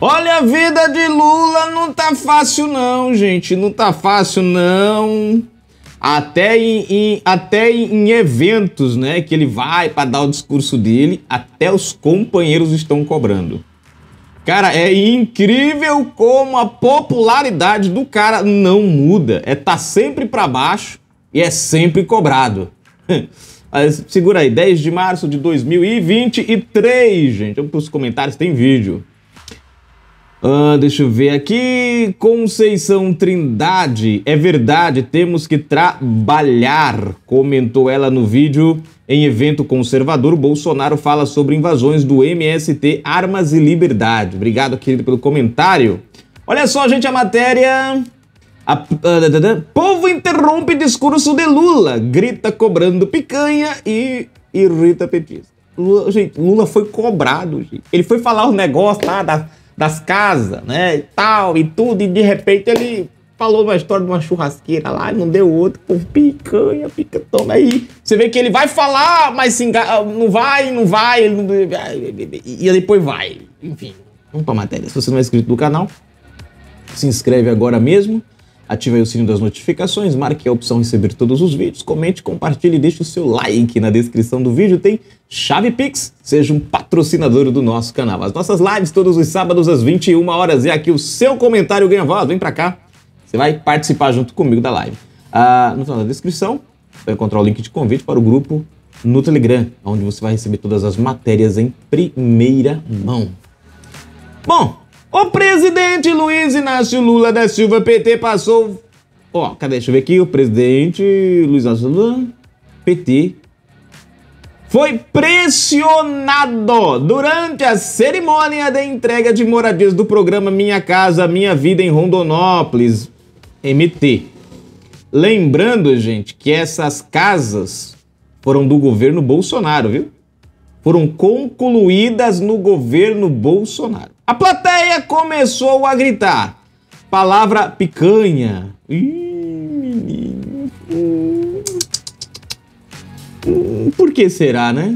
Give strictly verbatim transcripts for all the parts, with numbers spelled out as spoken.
Olha, a vida de Lula não tá fácil não, gente. Não tá fácil não. Até em, em, até em eventos, né, que ele vai para dar o discurso dele, até os companheiros estão cobrando. Cara, é incrível como a popularidade do cara não muda. É tá sempre para baixo e é sempre cobrado. Mas, segura aí, dez de março de dois mil e vinte e três, gente. Vamos pros comentários, tem vídeo. Ah, deixa eu ver aqui. Conceição Trindade. É verdade, temos que trabalhar, comentou ela no vídeo. Em evento conservador, Bolsonaro fala sobre invasões do M S T, Armas e Liberdade. Obrigado, querido, pelo comentário. Olha só, gente, a matéria... A, uh, povo interrompe discurso de Lula, grita cobrando picanha e irrita petista. Lula, gente, Lula foi cobrado, gente. Ele foi falar os negócios lá das, das casas, né, e tal, e tudo, e de repente ele falou uma história de uma churrasqueira lá, e não deu outro, povo, picanha, pica, toma aí. Você vê que ele vai falar, mas se enga... não vai, não vai, ele não... e depois vai. Enfim, vamos pra matéria. Se você não é inscrito no canal, se inscreve agora mesmo. Ative aí o sininho das notificações, marque a opção receber todos os vídeos, comente, compartilhe e deixe o seu like. Na descrição do vídeo tem chave Pix, seja um patrocinador do nosso canal. As nossas lives todos os sábados às vinte e uma horas e aqui o seu comentário ganha voz. Vem pra cá, você vai participar junto comigo da live. Ah, no final da descrição você vai encontrar o link de convite para o grupo no Telegram, onde você vai receber todas as matérias em primeira mão. Bom, o presidente Luiz Inácio Lula da Silva, P T, passou... Ó, cadê? Deixa eu ver aqui. O presidente Luiz Inácio Lula, P T, foi pressionado durante a cerimônia de entrega de moradias do programa Minha Casa Minha Vida em Rondonópolis, M T. Lembrando, gente, que essas casas foram do governo Bolsonaro, viu? Foram concluídas no governo Bolsonaro. A plateia começou a gritar. Palavra picanha. Ih, menino. Hum, hum, por que será, né?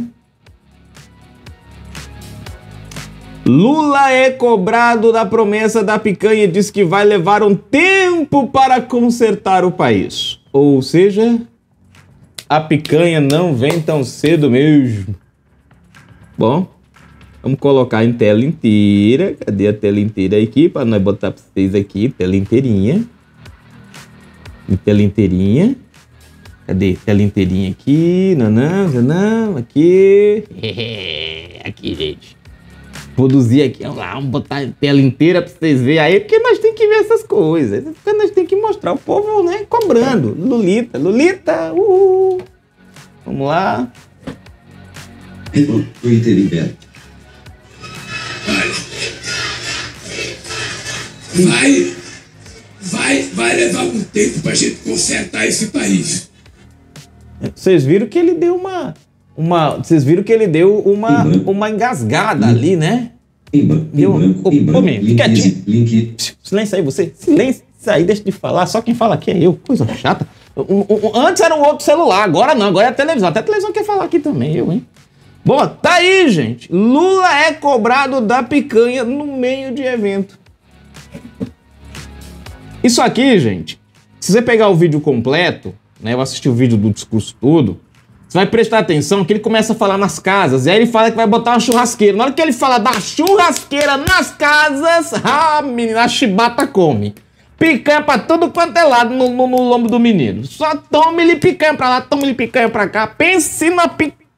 Lula é cobrado da promessa da picanha e diz que vai levar um tempo para consertar o país. Ou seja, a picanha não vem tão cedo mesmo. Bom, vamos colocar em tela inteira. Cadê a tela inteira aqui? Para nós botar para vocês aqui, tela inteirinha. Em tela inteirinha. Cadê? Tela inteirinha aqui. Nanã, nanã, aqui. Aqui, gente. Produzir aqui. Vamos lá, vamos botar em tela inteira para vocês verem aí, porque nós temos que ver essas coisas. Porque nós temos que mostrar o povo, né, cobrando. Lulita, Lulita, uhul. Vamos lá. Twitter liberto. Vai, vai, vai levar um tempo pra gente consertar esse país. Vocês viram que ele deu uma, uma, vocês viram que ele deu uma, uma engasgada ali, né? Deu uma, ô, ô, menino, fica quietinho. Silêncio aí, você. Silêncio aí, deixa de falar. Só quem fala aqui é eu. Coisa chata. Um, um, antes era um outro celular, agora não, agora é a televisão. Até a televisão quer falar aqui também, eu, hein? Bom, tá aí, gente. Lula é cobrado da picanha no meio de evento. Isso aqui, gente, se você pegar o vídeo completo, né, eu assisti o vídeo do discurso todo, você vai prestar atenção que ele começa a falar nas casas, e aí ele fala que vai botar uma churrasqueira. Na hora que ele fala da churrasqueira nas casas, ah, menina, a chibata come. Picanha pra tudo quanto é lado no, no, no lombo do menino. Só tome-lhe picanha pra lá, tome-lhe picanha pra cá. Pense na picanha.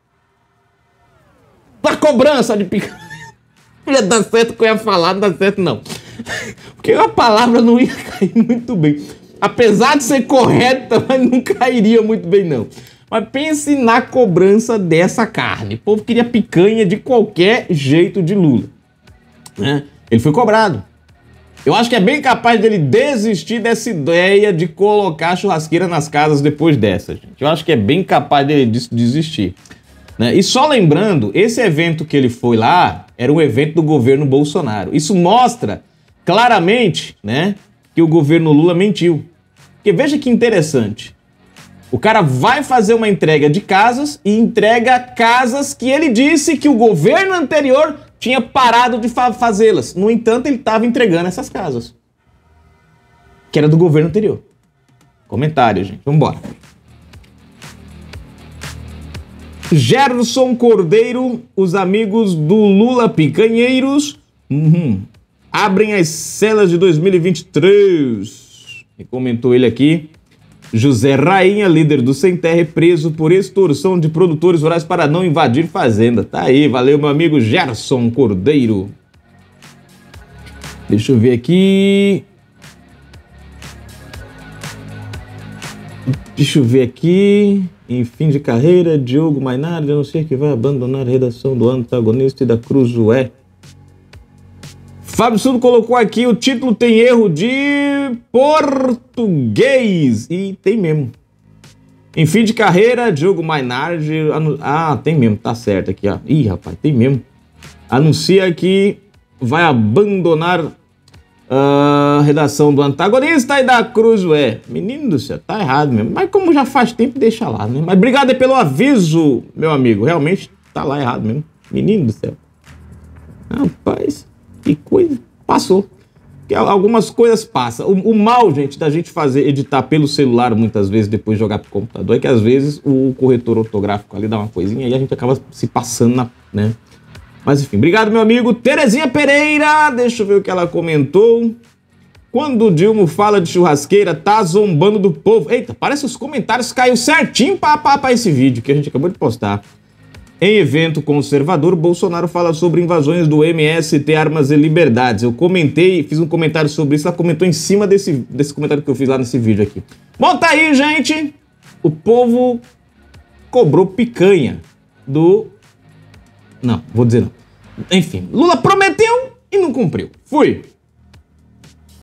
Na cobrança de picanha. Ia dar certo que eu ia falar, não dá certo não. Porque a palavra não ia cair muito bem. Apesar de ser correta, mas não cairia muito bem não. Mas pense na cobrança dessa carne. O povo queria picanha de qualquer jeito de Lula, né? Ele foi cobrado. Eu acho que é bem capaz dele desistir dessa ideia de colocar churrasqueira nas casas depois dessa, gente. Eu acho que é bem capaz dele desistir, né? E só lembrando, esse evento que ele foi lá era um evento do governo Bolsonaro. Isso mostra claramente, né, que o governo Lula mentiu. Porque veja que interessante. O cara vai fazer uma entrega de casas e entrega casas que ele disse que o governo anterior tinha parado de fa fazê-las. No entanto, ele estava entregando essas casas, que era do governo anterior. Comentário, gente. Vamos embora. Gerson Cordeiro, os amigos do Lula Picanheiros, uhum, abrem as celas de dois mil e vinte e três. E comentou ele aqui. José Rainha, líder do Sem Terra, é preso por extorsão de produtores rurais para não invadir fazenda. Tá aí, valeu, meu amigo Gerson Cordeiro. Deixa eu ver aqui. Deixa eu ver aqui. Em fim de carreira, Diogo Mainardi, a não ser que vai abandonar a redação do antagonista e da Cruzoé. Fábio Sudo colocou aqui, o título tem erro de português. E tem mesmo. Em fim de carreira, Diogo Mainardi... Ah, tem mesmo, tá certo aqui, ó. Ih, rapaz, tem mesmo. Anuncia que vai abandonar a redação do antagonista e da Cruzoé. Menino do céu, tá errado mesmo. Mas como já faz tempo, deixa lá, né? Mas obrigado pelo aviso, meu amigo. Realmente tá lá errado mesmo. Menino do céu. Rapaz, que coisa. Passou. Que algumas coisas passam. O, o mal, gente, da gente fazer, editar pelo celular, muitas vezes, depois jogar pro computador, é que às vezes o corretor ortográfico ali dá uma coisinha e a gente acaba se passando na, né? Mas enfim, obrigado, meu amigo. Terezinha Pereira, deixa eu ver o que ela comentou. Quando o Dilma fala de churrasqueira, tá zombando do povo. Eita, parece que os comentários caiu certinho para esse vídeo que a gente acabou de postar. Em evento conservador, Bolsonaro fala sobre invasões do M S T, armas e liberdades. Eu comentei, fiz um comentário sobre isso, ela comentou em cima desse, desse comentário que eu fiz lá nesse vídeo aqui. Bom, tá aí, gente. O povo cobrou picanha do... Não, vou dizer não. Enfim, Lula prometeu e não cumpriu. Fui.